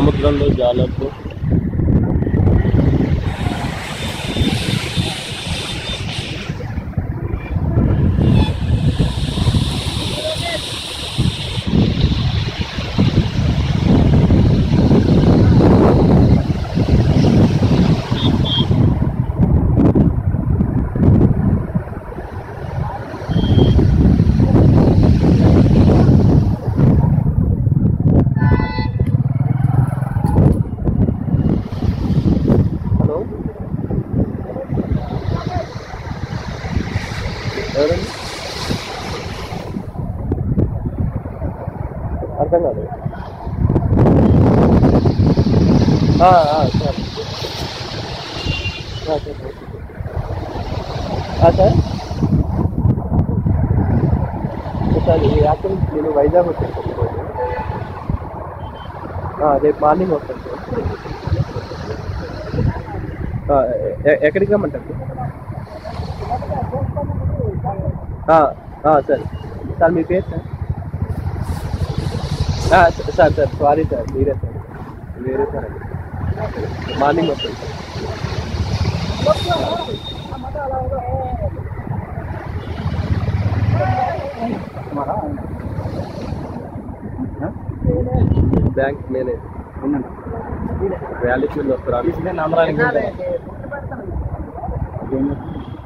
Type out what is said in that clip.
సముద్రంలో జాలర్లు. ఎవరండి? అర్థం కాదు. సార్ సార్ సార్ యాక్చువల్లీ నేను వైజాగ్ వచ్చాను రేపు మార్నింగ్ వస్తాను సార్. ఎక్కడికి రమ్మంటారు సార్? సార్ మీ పేరు సార్? సార్ సారీ సార్, మీరే సార్, వేరే సార్ అండి. మార్నింగ్ వస్తాను సార్. బ్యాంక్ మేనేజ్ వ్యాలీస్ మీద వస్తారు.